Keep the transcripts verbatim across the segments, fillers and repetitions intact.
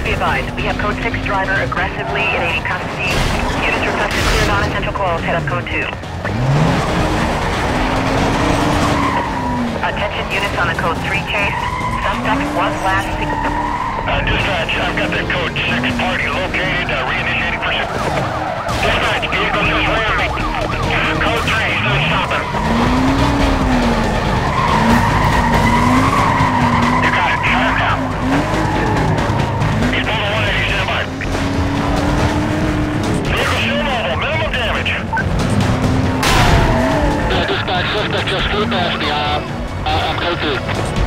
Be advised, we have code six driver aggressively evading custody. Units requested clear non-essential calls, head up code two. Attention units on the code three chase. Suspect was last seen. Uh, dispatch, I've got the code six party located, uh, reinitiating pursuit. Dispatch, vehicle just ran me. Code three, he's not stopping. You got it, shut him down. He's below one eighty, stand by. Vehicle still mobile, minimum damage. Yeah, dispatch, suspect just flew past me, uh, uh, I'm code two.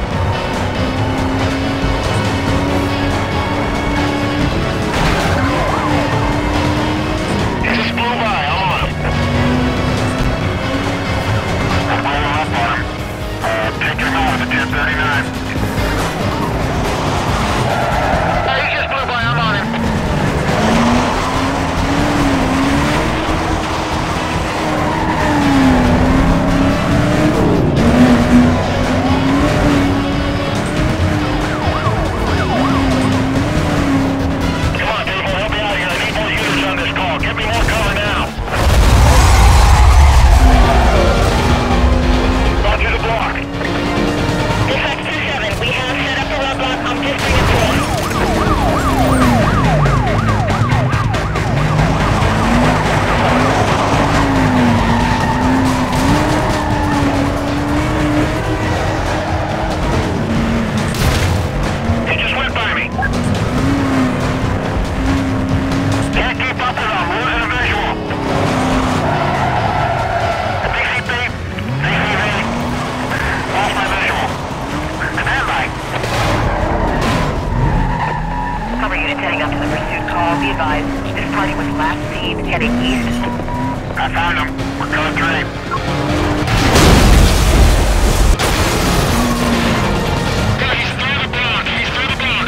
ten thirty-nine. Hey, he just blew by, I'm on him. Come on, people, help me out here. I need more units on this call. Give me more cover now. Roger the block. Dispatch two seven, we have set up a roadblock. I'm just bringing forward. He just went by me. Can't keep up with him. Losing a visual. B C P. B C V. Lost my visual. Stand by. Cover units heading up to the pursuit call. Be advised, this party was last seen heading east. I found him. We're code three. Yeah, he's through the block. He's through the block.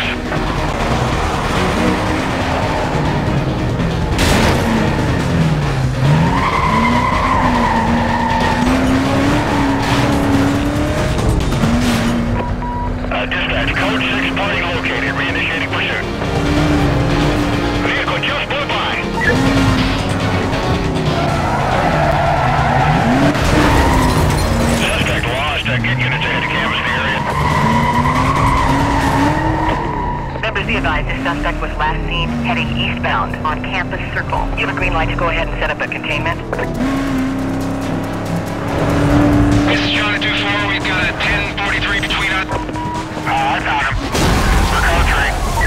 Uh, dispatch, code six party located. Reinitiating pursuit. Vehicle just blew by. Suspect lost. Uh, get units ahead to canvas the area. Members, be advised, this suspect was last seen heading eastbound on Campus Circle. You have a green light to go ahead and set up a containment. This is John two four. We've got a ten forty-three between us. Oh, I found him. We're code three.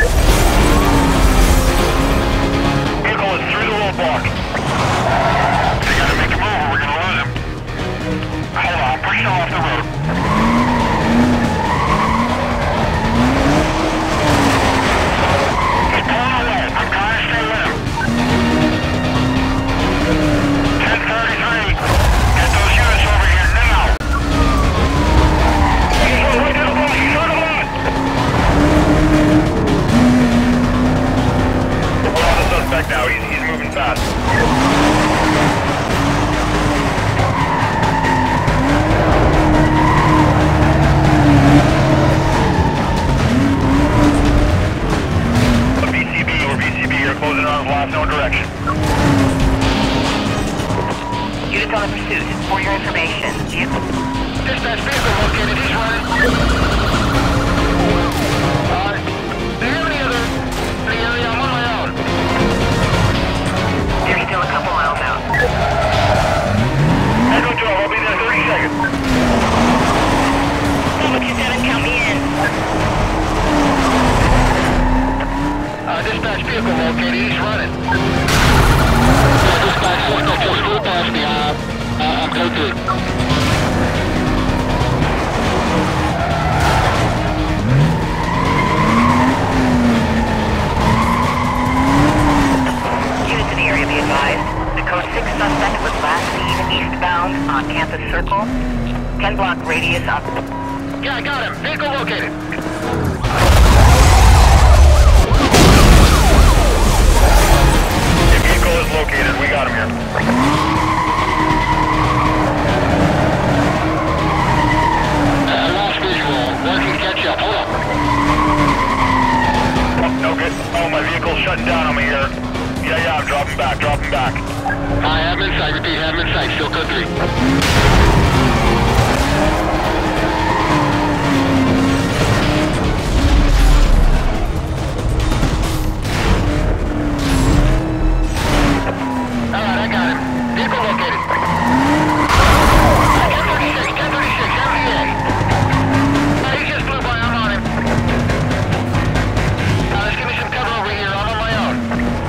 Vehicle is through the roadblock. We gotta make a move or we're gonna lose him. Hold on, push him off the road. He's pulling away. I'm trying to stay with him. ten thirty-three. Get those units over here now. He's on the block. He's on the block. We're on the suspect now. He's, he's moving fast. A B C B or B C B are closing on last no direction. Units on the pursuit. For your information, vehicle. Dispatch, vehicle located, he's running. Uh, do you have any other in the area? I'm on my own. They're still a couple miles out. Echo twelve, I'll be there thirty seconds. Level two seven, count me in. Uh, dispatch, vehicle located, he's running. Yeah, dispatch, suspect just flew past me, uh, uh, I'm code two. Units in the area, be advised. The code six suspect was last seen eastbound on Campus Circle. ten block radius up. Yeah, I got him. Vehicle located. The vehicle is located. We got him here. Uh, lost visual. Working catch up. Hold up. Oh, no good. Oh, him back, drop him back. I have him in sight, repeat, have him in sight, still code three. Alright, I got him. Vehicle located. ten thirty-six, ten thirty-six, M D A. No, he just flew by, I'm on him. Now, let's give me some cover over here, I'm on my own.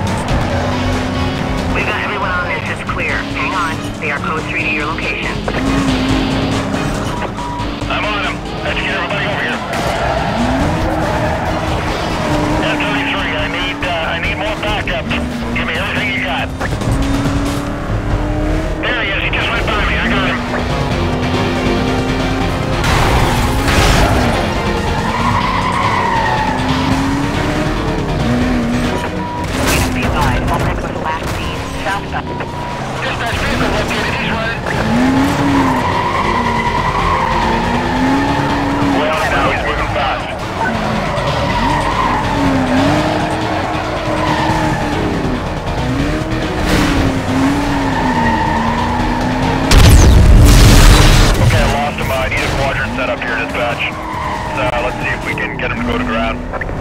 We've got everyone on this. It's clear. Hang on. They are code three to your location. I'm on him. Let's get everybody over here. ten thirty-three, I need, uh, I need more backup. Give me everything you got. There he is, he just went by me, I got him. Please be advised, suspect was last seen southbound. Dispatch vehicle located, he's running. Well, now he's moving fast. Okay, I lost him. I need a quadrant set up here, dispatch. So let's see if we can get him to go to ground.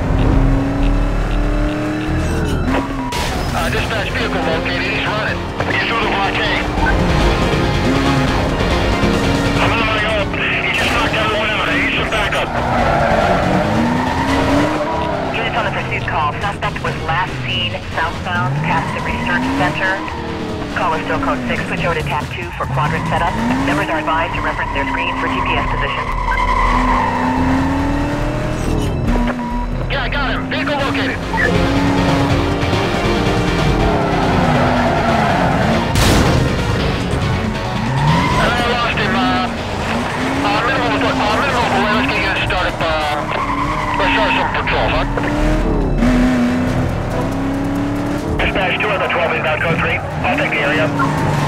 Uh, dispatch vehicle located, he's running. He's through the blockade. I'm on my own. He just knocked everyone out. I need some backup. Units on the pursuit call. Suspect was last seen southbound past the research center. Call is still code six. Switch over to tab two for quadrant setup. Members are advised to reference their screen for G P S position. Yeah, I got him. Vehicle located. And I lost him. Uh, uh, minimum of, uh, minimum of away. Let's get it started. Uh, let's start some patrol, huh? Dispatch two on the twelve inbound code three. I'll take the area.